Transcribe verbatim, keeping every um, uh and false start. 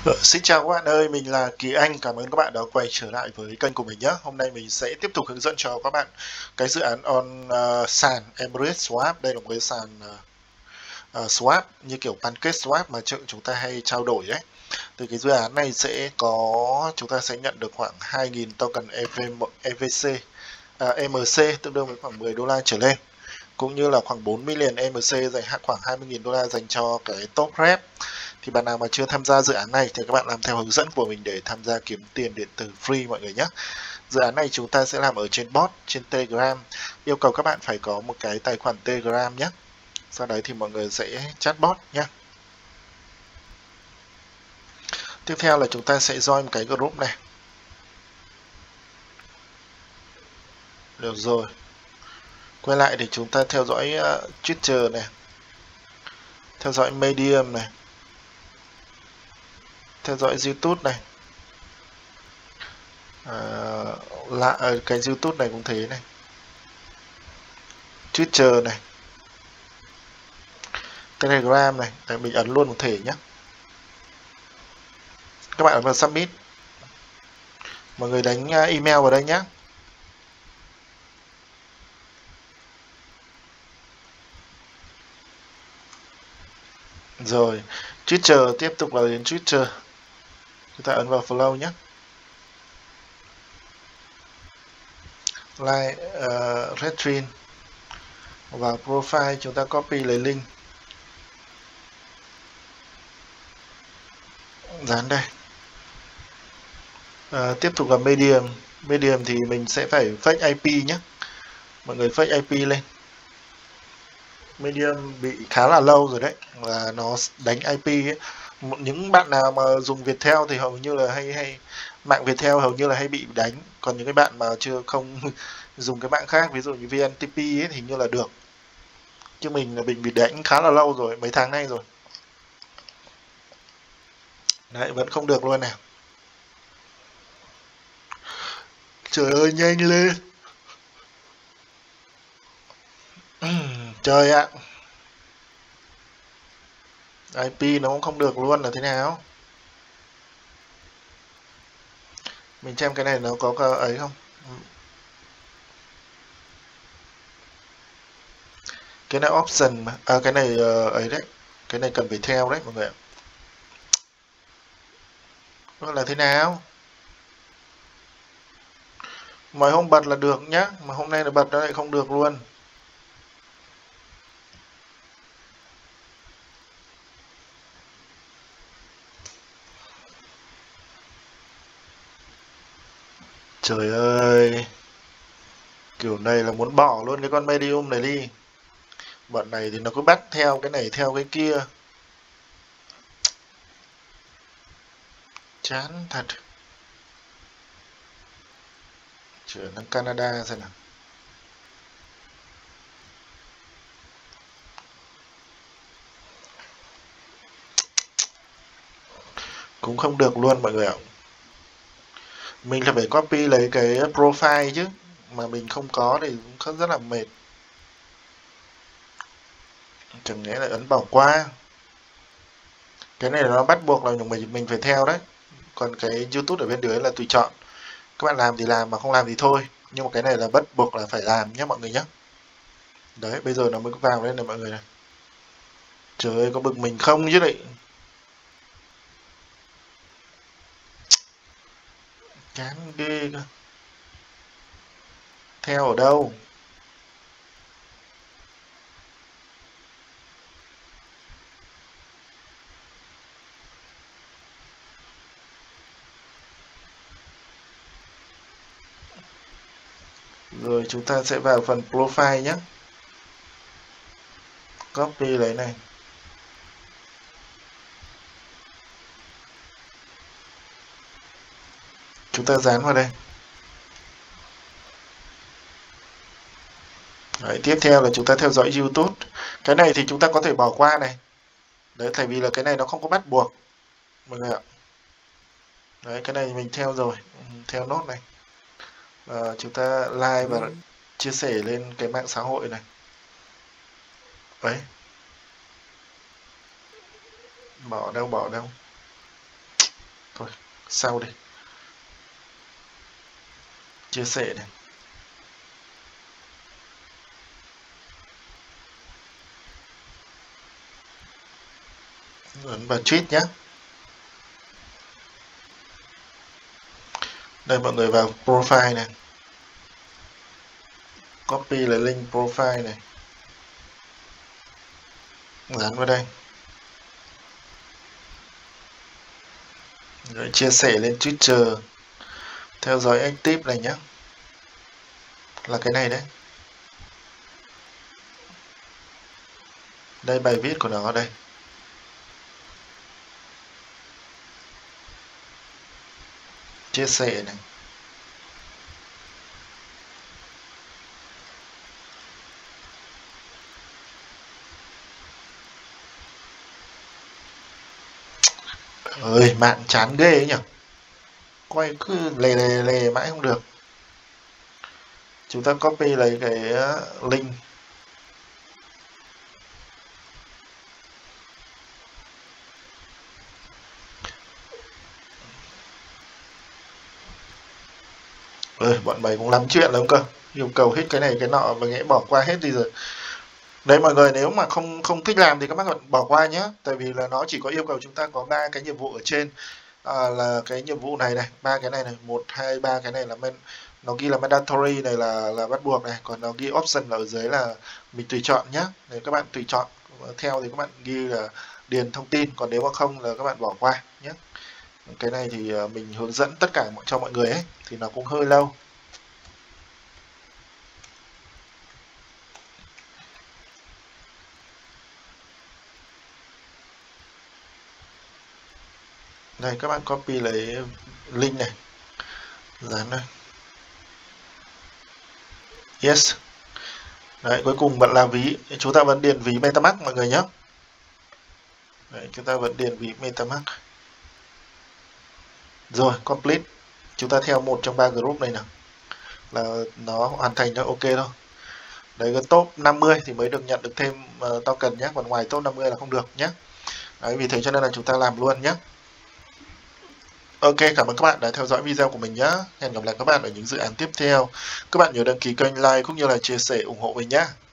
Ờ, Xin chào các bạn ơi, mình là Kỳ Anh. Cảm ơn các bạn đã quay trở lại với kênh của mình nhé. Hôm nay mình sẽ tiếp tục hướng dẫn cho các bạn cái dự án on uh, sàn Emirates Swap. Đây là một cái sàn uh, uh, swap như kiểu pancake swap mà chúng chúng ta hay trao đổi ấy. Từ cái dự án này sẽ có chúng ta sẽ nhận được khoảng hai nghìn token e vê xê, uh, em xê tương đương với khoảng mười đô la trở lên, cũng như là khoảng bốn million em xê dành khoảng hai mươi nghìn đô la dành cho cái top rep. Thì bạn nào mà chưa tham gia dự án này thì các bạn làm theo hướng dẫn của mình để tham gia kiếm tiền điện tử free mọi người nhé. Dự án này chúng ta sẽ làm ở trên bot, trên Telegram. Yêu cầu các bạn phải có một cái tài khoản Telegram nhé. Sau đấy thì mọi người sẽ chat bot nhé. Tiếp theo là chúng ta sẽ join một cái group này. Được rồi. Quay lại thì chúng ta theo dõi uh, Twitter này. Theo dõi Medium này. Theo dõi YouTube này. À, là cái YouTube này cũng thế này. Twitter này. Telegram này. Để mình ấn luôn một thể nhé. Các bạn ấn vào submit. Mọi người đánh email vào đây nhé. Rồi, Twitter, tiếp tục là đến Twitter. Chúng ta ấn vào follow nhé. Like, uh, retweet. Vào profile chúng ta copy lấy link. Dán đây. Uh, tiếp tục là Medium. Medium thì mình sẽ phải fake i pê nhé. Mọi người fake i pê lên. Medium bị khá là lâu rồi đấy, là nó đánh i pê ấy. Những bạn nào mà dùng Viettel thì hầu như là hay hay mạng Viettel hầu như là hay bị đánh, còn những cái bạn mà chưa không dùng cái mạng khác, ví dụ như vê en tê pê ấy, thì như là được, chứ mình là mình bị đánh khá là lâu rồi, mấy tháng nay rồi đấy, vẫn không được luôn nè. Trời ơi, nhanh lên. Trời ạ, i pê nó cũng không được luôn là thế nào. Mình xem cái này nó có cái ấy không. Cái này option mà, à, cái này uh, ấy đấy, cái này cần phải theo đấy mọi người ạ. Nó là thế nào? Mọi hôm bật là được nhá, mà hôm nay là bật nó lại không được luôn. Trời ơi, kiểu này là muốn bỏ luôn cái con medium này đi. Bọn này thì nó cứ bắt theo cái này theo cái kia. Chán thật. Chuyển sang Canada xem nào. Cũng không được luôn mọi người ạ. Mình là phải copy lấy cái profile chứ, mà mình không có thì cũng rất là mệt. Chẳng lẽ lại ấn bỏ qua. Cái này nó bắt buộc là mình mình phải theo đấy. Còn cái YouTube ở bên dưới là tùy chọn. Các bạn làm thì làm, mà không làm thì thôi. Nhưng mà cái này là bắt buộc là phải làm nhé mọi người nhé. Đấy, bây giờ nó mới vào lên này mọi người này. Trời ơi, có bực mình không chứ lại. Chán ghê cơ. Theo ở đâu? Rồi chúng ta sẽ vào phần profile nhé. Copy lấy này. Chúng ta dán vào đây. Đấy, tiếp theo là chúng ta theo dõi YouTube. Cái này thì chúng ta có thể bỏ qua này. Đấy, tại vì là cái này nó không có bắt buộc mọi người ạ. Đấy, cái này mình theo rồi, theo nốt này. À, chúng ta like và chia sẻ lên cái mạng xã hội này. Đấy. Bỏ đâu, bỏ đâu. Thôi sau đi, chia sẻ này, ấn vào tweet nhé. Đây mọi người vào profile này, copy lại link profile này, dán vào đây, rồi chia sẻ lên Twitter, theo dõi active này nhé, là cái này đấy. Đây bài viết của nó đây. Chia sẻ này. Ơi, mạng chán ghê ấy nhỉ. Quay cứ lề lề lề mãi không được. Chúng ta copy lấy cái link. Ơi, bọn mày cũng lắm chuyện lắm cơ. Yêu cầu hết cái này cái nọ và nghĩ bỏ qua hết đi rồi. Đấy mọi người, nếu mà không không thích làm thì các bạn bỏ qua nhé. Tại vì là nó chỉ có yêu cầu chúng ta có ba cái nhiệm vụ ở trên. À, là cái nhiệm vụ này này, ba cái này này, một hai ba cái này là men, nó ghi là mandatory này là là bắt buộc này, còn nó ghi option là ở dưới là mình tùy chọn nhé. Nếu các bạn tùy chọn theo thì các bạn ghi là điền thông tin, còn nếu mà không là các bạn bỏ qua nhé. Cái này thì mình hướng dẫn tất cả cho mọi người ấy thì nó cũng hơi lâu. Đây các bạn copy lấy link này, dán đây. Yes. Đấy, cuối cùng vẫn là ví, chúng ta vẫn điền ví MetaMask mọi người nhé. Đấy, chúng ta vẫn điền ví MetaMask. Rồi, complete. Chúng ta theo một trong ba group này nào, là nó hoàn thành nó ok thôi. Đấy, cái top năm mươi thì mới được nhận được thêm uh, token nhé, còn ngoài top năm mươi là không được nhé. Đấy, vì thế cho nên là chúng ta làm luôn nhé. Ok, cảm ơn các bạn đã theo dõi video của mình nhé. Hẹn gặp lại các bạn ở những dự án tiếp theo. Các bạn nhớ đăng ký kênh, like cũng như là chia sẻ ủng hộ mình nhé.